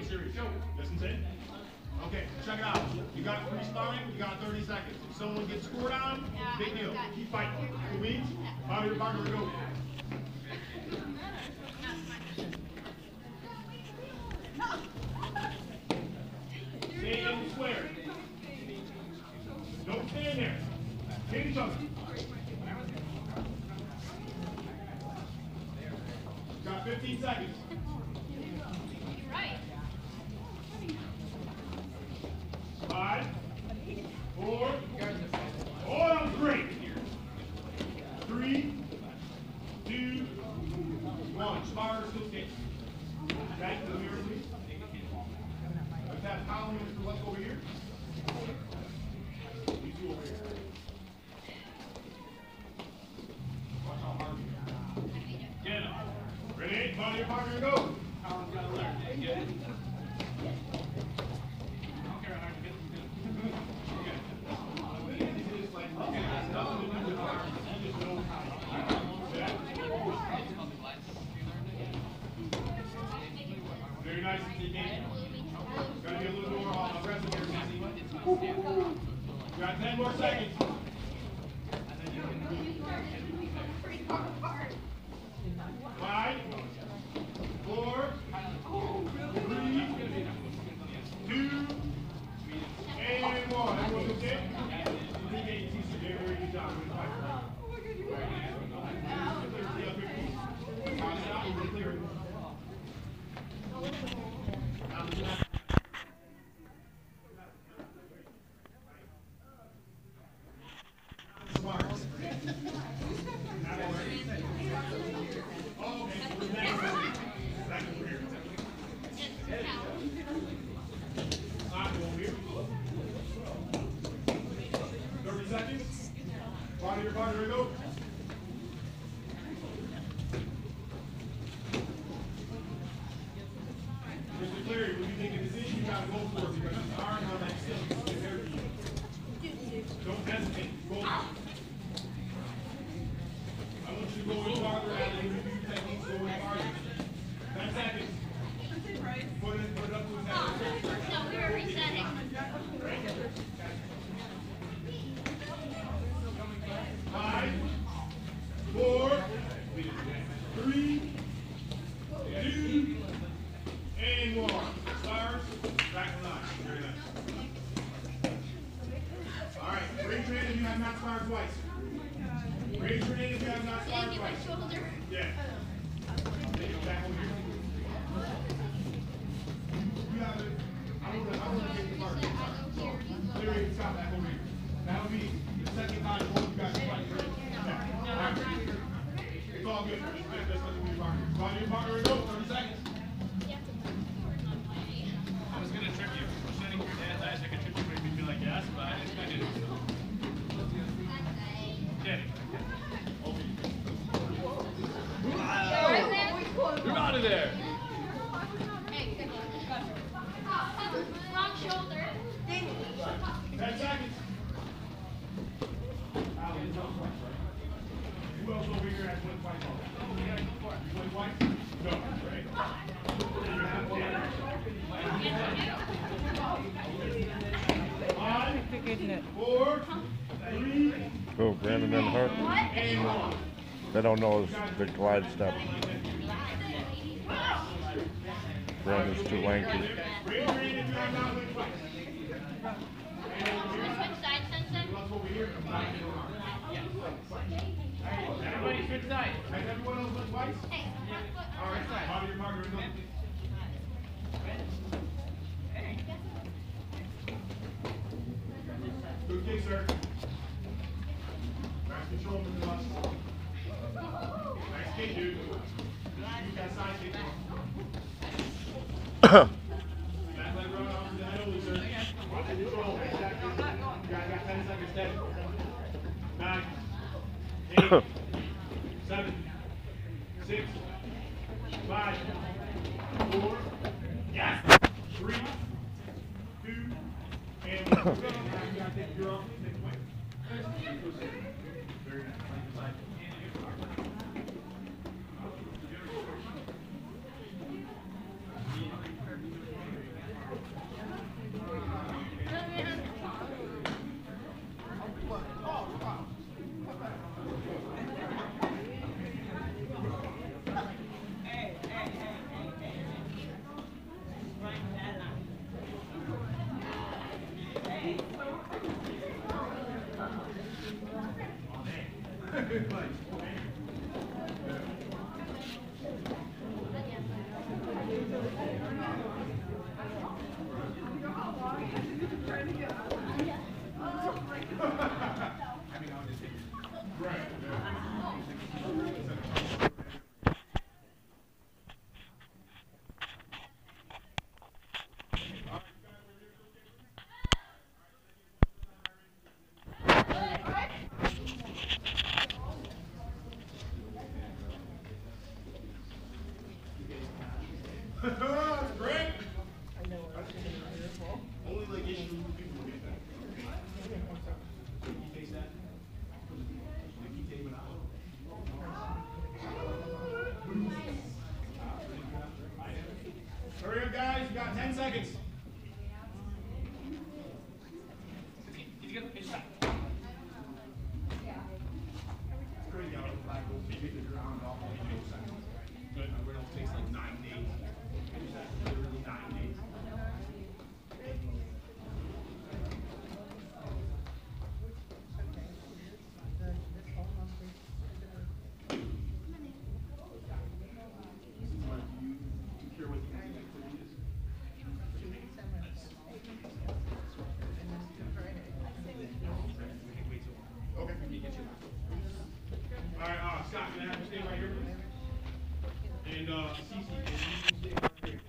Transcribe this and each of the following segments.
serious. Listen to it. Okay, check it out. You got free sparring, you got 30 seconds. If someone gets scored on, big deal. Keep fighting. Who wins? Bobby your partner will go. Stay in the square. Don't stand there. Hit each other. Got 15 seconds. You're right. 5, 4. Oh, that was great. 3, 2, 1. Spar still skating. Back to the mirror, please. Let's have Colin and Mr. West over here. You two over here. Watch how hard you are. Get it. Ready? Follow your partner and go. Colin's got to learn. Get it. Very nice and deep. Gotta be a little more aggressive here, Cassie. You got 10 more seconds. 5, 4, 3, 2, and 1. Everyone okay? Very good job. Your partner, go. Mr. Cleary, when you make a decision, you gotta go for it because the iron on that silk is there for you. Don't hesitate. Go. I want you to go in farther and review techniques going farther. 10 seconds. Put it up to his head. No, we were resetting. 5, 4, 3, 2, and 1. Stars, back to line. Very nice. All right, raise your hand if you have not sparred twice. Raise your hand if you have not sparred twice. Yeah. Take it back over here. You have it. I want to get the mark. So, Larry, stop back over here. That'll be the second time you guys fight. It's all good. Just let me be partner. Find your partner and go. 30 seconds. I was going to trip you. Shutting your dad's eyes, I could trip you, make me feel like yes, but I didn't. Get it. You're out of there. Hey, good. Wrong shoulder. 10 seconds. Who else over here has one fight ball? You win twice? No, right? You have one. 5, 4, 3, Oh, Brandon and Hart. and 1. They don't know the glide step. Brandon's too lanky. Raise your hand if you have not won twice. Switch sides, Sensei. Who else over here? Everybody switch sides. Has everyone else won twice? Hey, All right, follow your partner and go. Good kick, sir. Nice control, Mr. Lush. Nice kick, dude. Shoot that side kick. Back leg run off to the head only, sir. Watch the control. You guys got 10 seconds dead. 9, 8, 7, 6, 5, 4, yes, 3, 2, and 1. You gotta take your off. Take the point. Very nice. That's great. Only like issue people get that. You taste that? You take it out. Hurry up, guys. You got 10 seconds. Did you get the pitch back? It's crazy how the flag goes. You get the ground off in 8 seconds. Good. Where it takes like 9 days. Literally 9 days. Okay. All right, Scott, can I have you stay right here, please? And Cece, can you stay right here?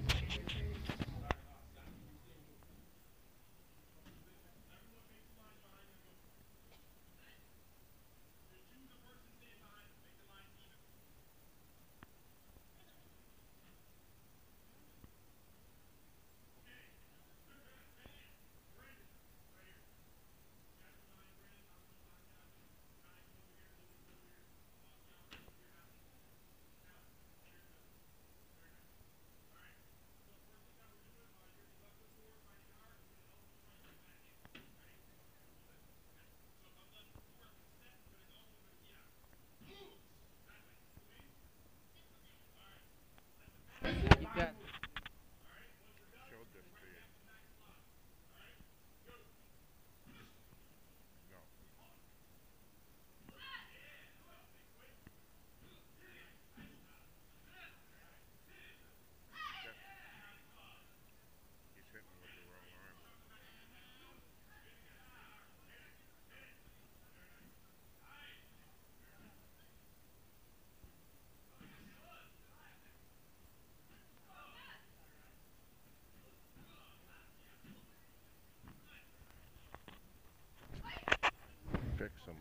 Fix them.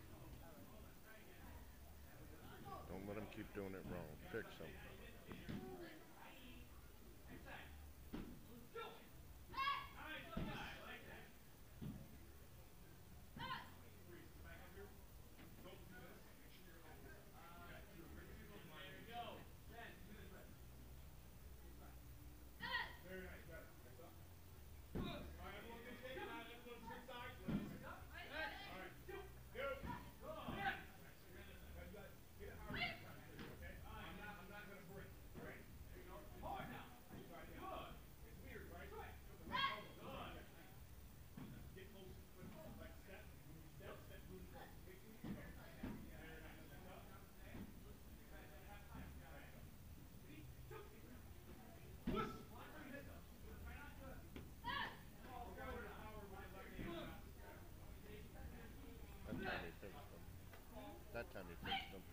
Don't let them keep doing it wrong. Fix them. That time he fixed them.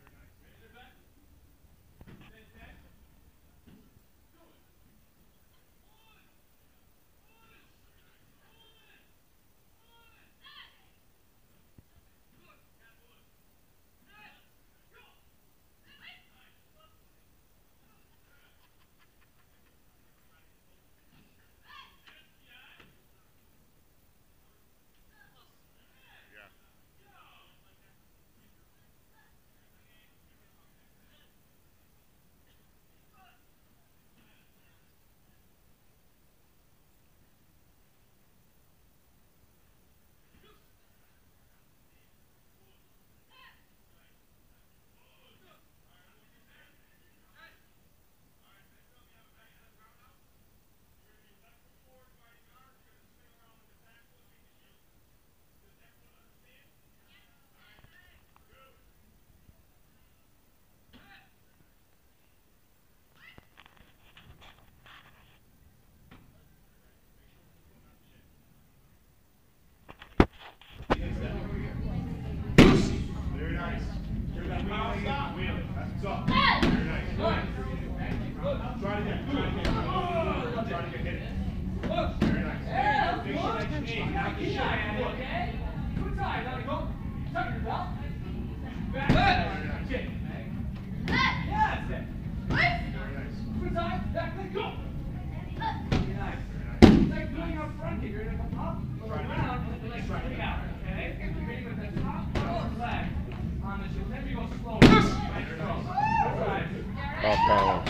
Hands up. Very nice. Try it again. Try it again. Hit it. Very nice. Big stretch. Aim. Knock your shot. Look. Good side. Let it go. Tuck your belt. Back. Very nice. Kick. Yeah, that's it. Very nice. Good side. Back. Let go. Very nice. It's like doing a front kick. You're going to come up, go around, and then like swing out. Okay? You're ready with the top leg on the shoe. Then you go slow. Nice throw. Good side. Off balance.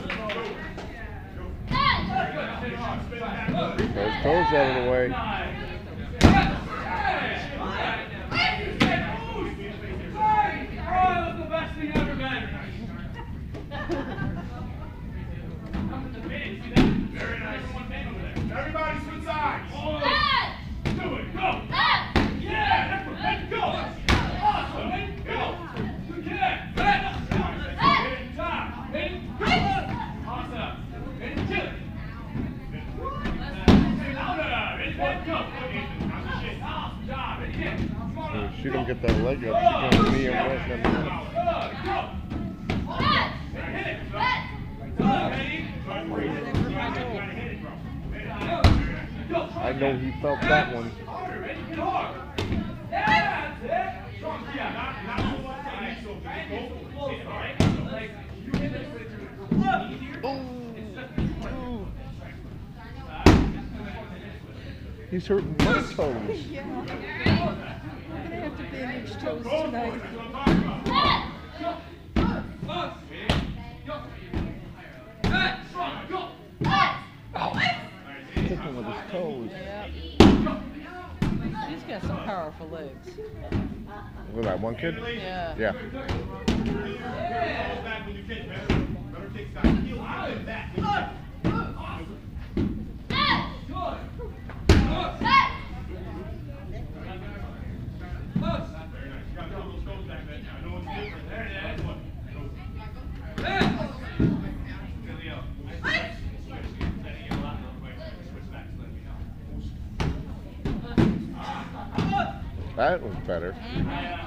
Those toes out of the way. Very nice. Everybody switch sides. Do it. Go. Yeah. Let's go. Awesome. Let's go. Good kick. Top. Awesome. And kill it. If she don't get that leg up, she's going to knee and rest in a minute. I know he felt that one. He's hurting my toes. Yeah. We're gonna have to bandage toes tonight. Hit him with his toes. Yeah. He's got some powerful legs. Look at that one kid? Yeah. Yeah. That was better.